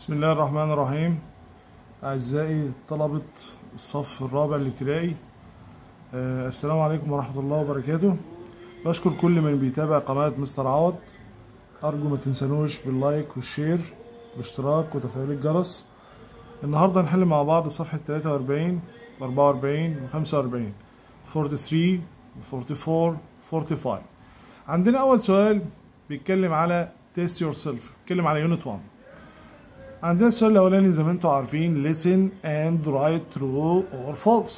بسم الله الرحمن الرحيم. أعزائي طلبة الصف الرابع الابتدائي، السلام عليكم ورحمة الله وبركاته. بشكر كل من بيتابع قناة مستر عوض. أرجو ما تنسانوش باللايك والشير والاشتراك وتفعيل الجرس. النهاردة هنحل مع بعض صفحة 43 و 44 و 45 43 و 44 45. عندنا أول سؤال بيتكلم على test yourself، بيتكلم على يونت 1. عندنا السؤال الأولاني زي ما انتم عارفين listen and write true or false.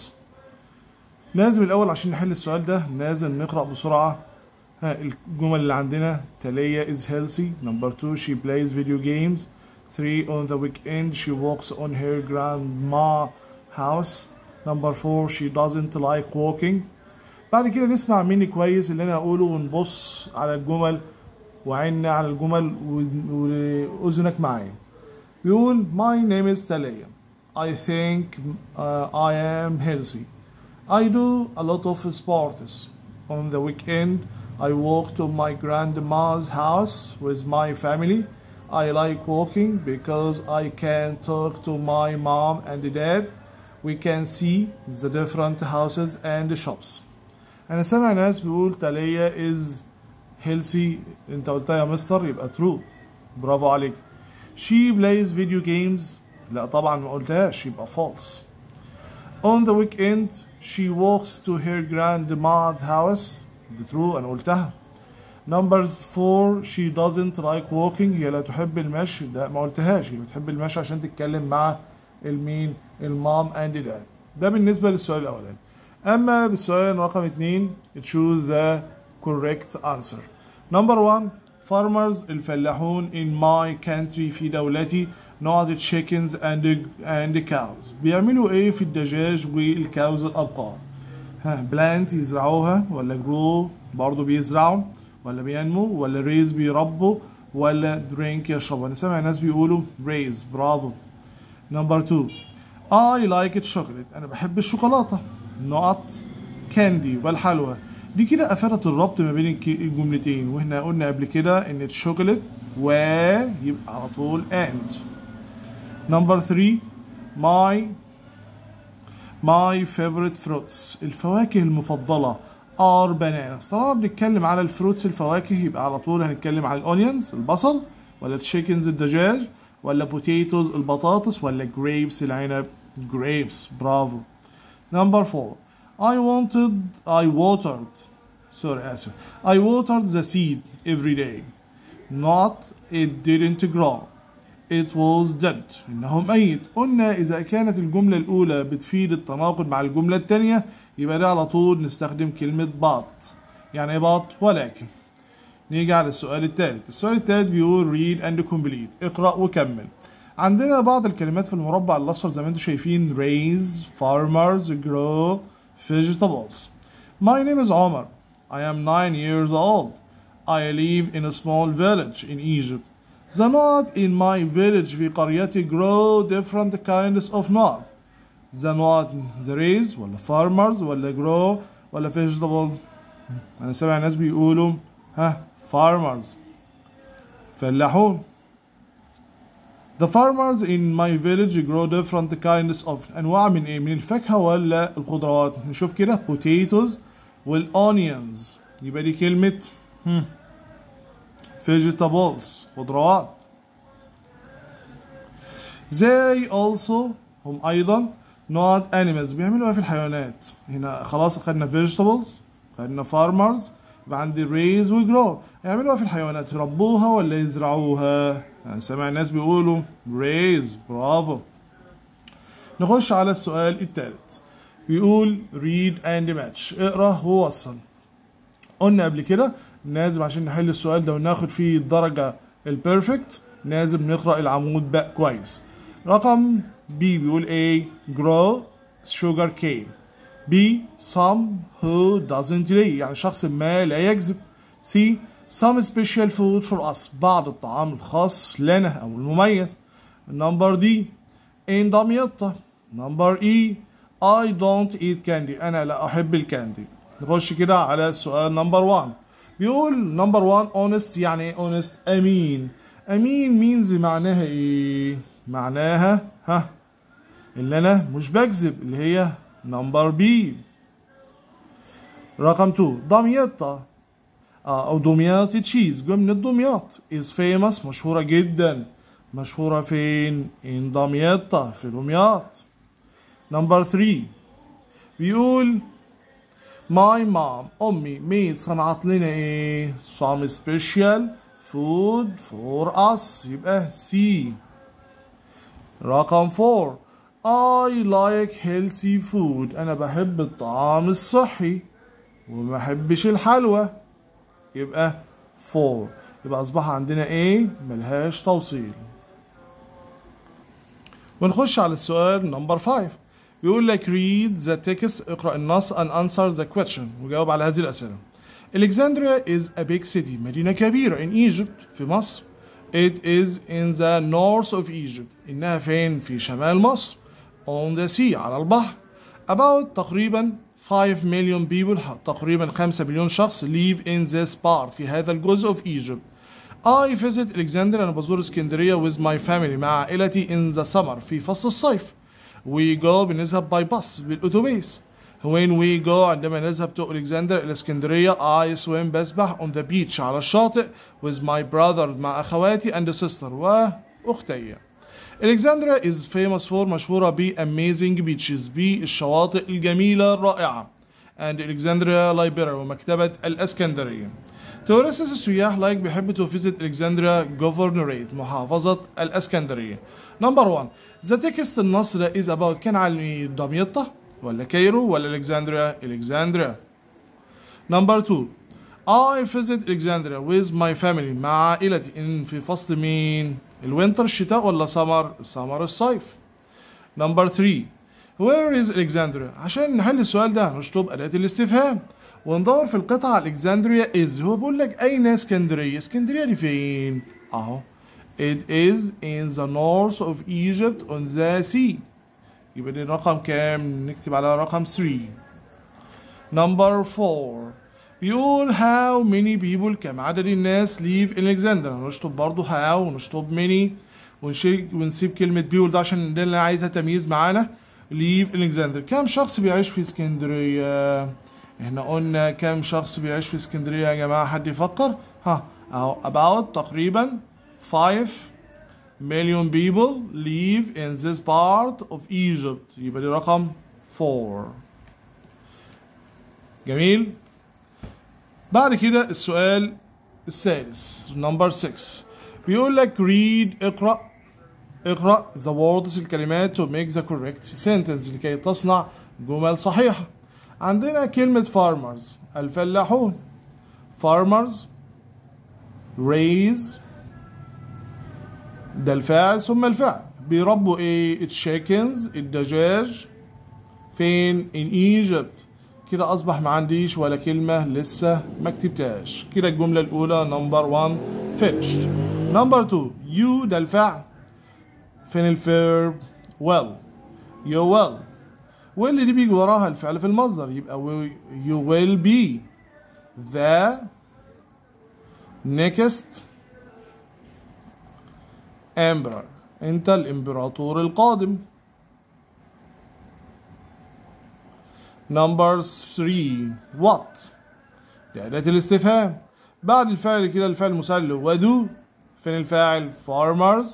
لازم الأول عشان نحل السؤال ده لازم نقرأ بسرعة الجمل اللي عندنا. تالية is healthy. Number 2 she plays video games. 3 on the weekend she walks on her grandma house. Number 4 she doesn't like walking. بعد كده نسمع مني كويس اللي أنا أقوله ونبص على الجمل وعيننا على الجمل وأذنك معايا. بيقول my name is Talia. I think I am healthy. I do a lot of sports. On the weekend I walk to my grandma's house with my family. I like walking because I can talk to my mom and dad. We can see the different houses and shops. أنا سامع ناس بيقول تاليا is healthy. أنت قلتها يا مستر يبقى true. برافو عليك. She plays video games. لا طبعا ما قلتهاش يبقى false. On the weekend she walks to her grandma's house. The true أنا قلتها. Number 4 she doesn't like walking. هي لا تحب المشي. لا ما قلتهاش. هي بتحب المشي عشان تتكلم مع المين؟ المام and dad. ده بالنسبة للسؤال الأولاني. أما بالسؤال رقم 2 choose the correct answer. Number 1 farmers الفلاحون in my country في دولتي not chickens and cows. بيعملوا ايه في الدجاج والكاوز الأبقار؟ plant يزرعوها ولا grow برضو بيزرعوا ولا بينمو ولا raise بيربوا ولا drink يشربوا؟ أنا سامع ناس بيقولوا raise. برافو. Number 2 I like chocolate. أنا بحب الشوكولاتة not candy والحلوى. دي كده أفادت الربط ما بين الجملتين، وإحنا قلنا قبل كده إن الشوكولات ويبقى على طول and. Number 3 my favorite fruits. الفواكه المفضلة are bananas. طالما بنتكلم على الفروتس الفواكه يبقى على طول هنتكلم على الأونيونز البصل ولا التشيكنز الدجاج ولا potatoes البطاطس ولا grapes العنب grapes. برافو. Number 4 I watered the seed every day. Not it didn't grow. It was dead. إنه ميت. قلنا إذا كانت الجملة الأولى بتفيد التناقض مع الجملة الثانية يبقى ده على طول نستخدم كلمة but. يعني إيه but؟ ولكن. نيجي على السؤال الثالث. السؤال الثالث بيقول read and complete. اقرأ وكمل. عندنا بعض الكلمات في المربع الأصفر زي ما انتم شايفين raise, farmers, grow, vegetables. My name is Omar. I am 9 years old. I live in a small village in Egypt. The nut in my village في قريتي grow different kinds of nut. The nut the raise ولا farmers ولا grow ولا vegetable. أنا سامع ناس بيقولوا farmers فلاحون. The farmers in my village grow different kinds of أنواع من إيه؟ من الفاكهة ولا الخضروات؟ نشوف كده potatoes والonions. يبقى دي كلمة vegetables خضروات. They also هم أيضا not animals. بيعملوا إيه في الحيوانات؟ هنا خلاص خدنا vegetables خدنا farmers يبقى عندي raise و grow. يعملوا إيه في الحيوانات؟ يربوها ولا يزرعوها؟ يعني سامع الناس بيقولوا raise. برافو. نخش على السؤال الثالث. بيقول read and match. اقرأ ووصل. قلنا قبل كده لازم عشان نحل السؤال ده وناخد فيه الدرجة البيرفكت لازم نقرأ العمود بقى كويس. رقم B بيقول A grow sugar cane. B some who doesn't lay يعني شخص ما لا يكذب. C some special food for us بعض الطعام الخاص لنا أو المميز. Number D in دمياط. Number E I don't eat candy. أنا لا أحب الكاندي. نخش كده على السؤال number 1. بيقول number 1 honest يعني honest أمين. امين means معناها ايه؟ معناها اللي انا مش بكذب، اللي هي نمبر بي. رقم 2 دمياط او دمياطي تشيز، جاي من دمياط. is famous مشهورة جدا. مشهورة فين؟ in دمياط، في دمياط. نمبر 3 بيقول my mom أمي made صنعت لنا ايه؟ some special food for us، يبقى C. رقم 4 I like healthy food، أنا بحب الطعام الصحي وما بحبش الحلوى، يبقى 4. يبقى أصبح عندنا ايه؟ ملهاش توصيل. ونخش على السؤال نمبر 5. بيقول لك read the text، اقرأ النص and answer the question، وجاوب على هذه الأسئلة. Alexandria is a big city، مدينة كبيرة in Egypt، في مصر. It is in the north of Egypt، إنها فين؟ في شمال مصر. On the sea، على البحر. About تقريبا 5 million people، تقريبا 5 مليون شخص live in this part، في هذا الجزء of Egypt. I visit Alexandria، أنا بزور اسكندرية with my family، مع عائلتي in the summer، في فصل الصيف. We go، بنذهب by bus، بالأتوبيس. When we go، عندما نذهب to Alexandria إلى اسكندرية، I swim، بسبح on the beach، على الشاطئ with my brother، مع أخواتي and sister، وأختي. Alexandria is famous for، مشهورة ب amazing beaches، بالشواطئ الجميلة الرائعة. and Alexandria Library، ومكتبة الإسكندرية. tourists السياح بيحبوا to visit Alexandria Governorate، محافظة الإسكندرية. نمبر 1 the text، النص ده is about، كان عن دمياط ولا كايرو ولا Alexandria. نمبر 2 I visit Alexandria with my family، مع عائلتي في فصل مين؟ الوينتر، الشتاء، ولا سمر الصيف. نمبر 3 where is Alexandria، عشان نحل السؤال ده هنشطب أداة الاستفهام وندور في القطعة Alexandria is، هو بيقول لك أين اسكندرية؟ اسكندرية دي فين؟ أهو it is in the north of Egypt on the sea، يبقى دي رقم كام؟ نكتب على رقم 3. نمبر 4 بيقول how many people، كم عدد الناس live in Alexandria، نشطب برضو how ونشطب many ونسيب كلمة people ده عشان ده اللي عايزها تمييز معانا. live in Alexandria، كم شخص بيعيش في اسكندرية؟ احنا قلنا كم شخص بيعيش في اسكندرية يا جماعة؟ حد يفكر؟ اهو about تقريبا 5 million people live in this part of Egypt، يبقى دي رقم 4. جميل. بعد كده السؤال السادس نمبر 6 بيقول لك read، اقرأ the words، الكلمات to make the correct sentence، لكي تصنع جمل صحيحة. عندنا كلمة farmers، الفلاحون. farmers raise، ده الفاعل ثم الفعل. بيربوا ايه؟ chickens، الدجاج. فين؟ in Egypt. كده أصبح ما عنديش ولا كلمة لسه ما كتبتهاش. كده الجملة الأولى نمبر 1 finished. نمبر 2 you، ده الفعل. فين الفيرب؟ well، you will، واللي دي بيجي وراها الفعل في المصدر، يبقى you will be the next emperor، انت الامبراطور القادم. نمبر 3 what، دي أداة الاستفهام. بعد الفعل كده الفعل المساعد اللي هو do. فين الفاعل؟ farmers.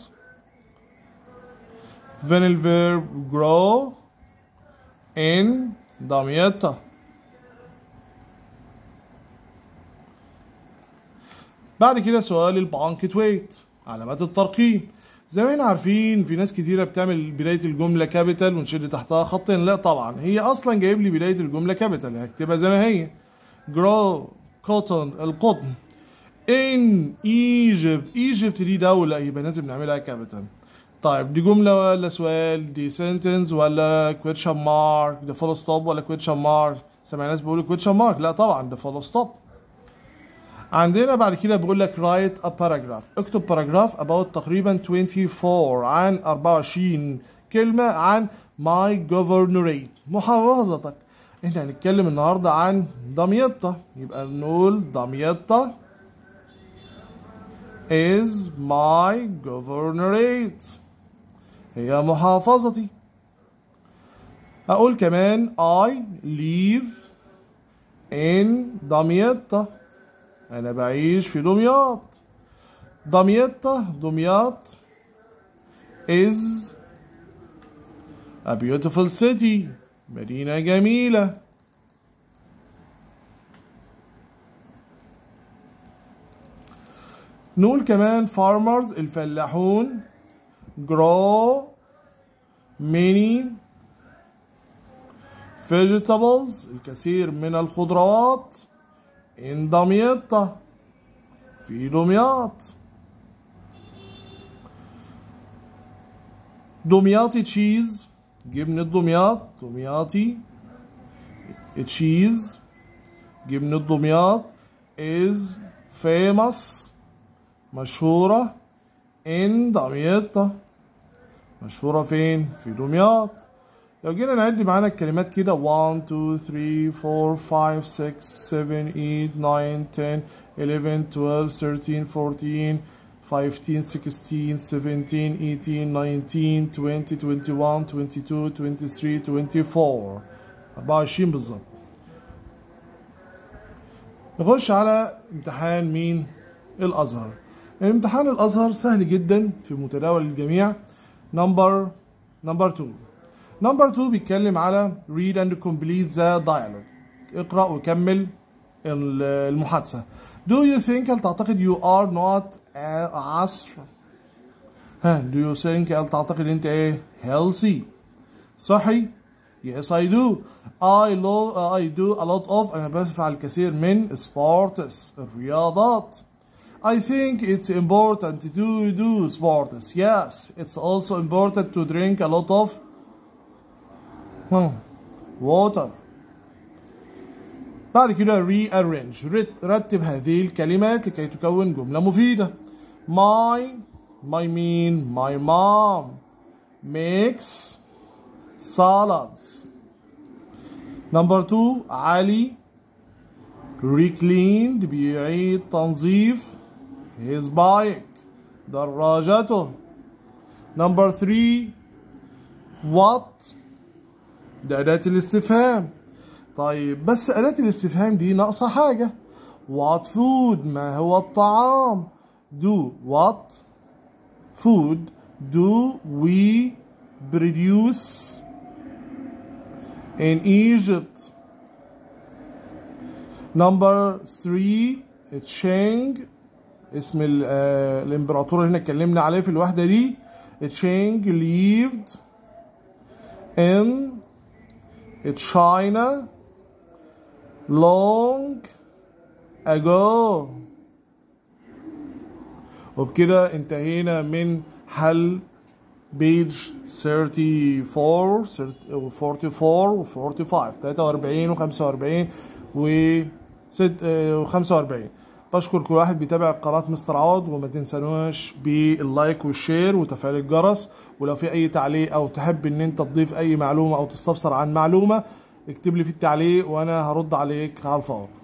فين الفيرب؟ grow in دمياط. بعد كده سؤال البانكت ويت، علامات الترقيم. زي ما احنا عارفين في ناس كتيرة بتعمل بداية الجملة كابيتال ونشد تحتها خطين. لا طبعا، هي أصلا جايب لي بداية الجملة كابيتال، هكتبها زي ما هي grow cotton، القطن. in Egypt دي دولة، يبقى لازم نعملها كابيتال. طيب دي جملة ولا سؤال؟ دي sentence ولا question mark؟ ده full stop ولا question mark؟ سامع ناس بيقولوا question mark، لا طبعا ده full stop. عندنا بعد كده بيقول لك write a paragraph، اكتب باراجراف about تقريبا 24 عن 24 كلمة عن my governorate، محافظتك. احنا هنتكلم النهاردة عن دمياط، يبقى نقول دمياط is my governorate. هي محافظتي. أقول كمان I live in دمياط. أنا بعيش في دمياط. دمياط is a beautiful city. مدينة جميلة. نقول كمان farmers الفلاحون grow many vegetables الكثير من الخضروات in دمياط في دمياط. دمياطي تشيز جبنة دمياطي تشيز جبنة دمياط is famous مشهورة in دمياط. مشهورة فين؟ في دمياط. لو جينا نعد معانا الكلمات كده 1 2 3 4 5 6 7 8 9 10 11 12 13 14 15 16 17 18 19 20 21 22 23 24 24 بالظبط. نخش على امتحان مين؟ الأزهر. امتحان الأزهر سهل جدا في متناول الجميع. نمبر 2. نمبر 2 بيتكلم على read and complete the dialogue. اقرأ وكمل المحادثة. Do you think هل تعتقد you are not عصر؟ Do you think هل تعتقد انت ايه؟ healthy صحي؟ Yes I do. I do a lot of أنا بفعل الكثير من sports الرياضات. I think it's important to do sports. Yes, it's also important to drink a lot of water. بعد كده rearrange رتب هذه الكلمات لكي تكون جملة مفيدة. My mom makes salads. Number 2 علي recleaned بيعيد تنظيف his bike دراجته. Number 3 what ده أداة الاستفهام. طيب بس أداة الاستفهام دي ناقصة حاجة. what food ما هو الطعام. what food do we produce in Egypt. Number 3 تشينج اسم الامبراطور اللي احنا اتكلمنا عليه في الوحدة دي. تشينج lived in China long ago. وبكده انتهينا من حل بيج 34 و 44 و 45 43 و 45 و 45. بشكر كل واحد بيتابع قناة مستر عوض، وما تنسوناش باللايك والشير وتفعيل الجرس. ولو في اي تعليق او تحب ان انت تضيف اي معلومة او تستفسر عن معلومة اكتب لي في التعليق وانا هرد عليك على الفور.